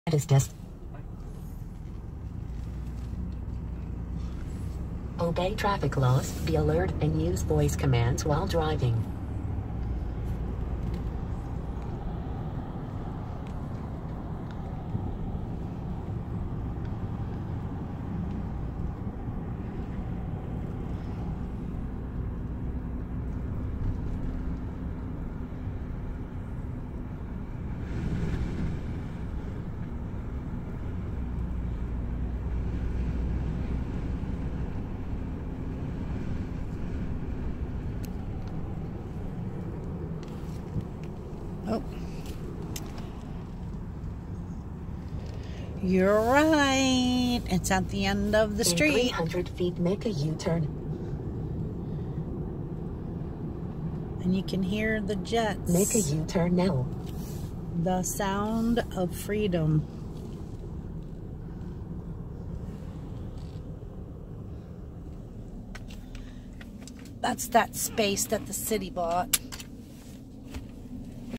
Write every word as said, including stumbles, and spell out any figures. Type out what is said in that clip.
Status test. Obey traffic laws, be alert, and use voice commands while driving. Oh, you're right. It's at the end of the street. In three hundred feet, make a U-turn. And you can hear the jets. Make a U-turn now. The sound of freedom. That's that space that the city bought.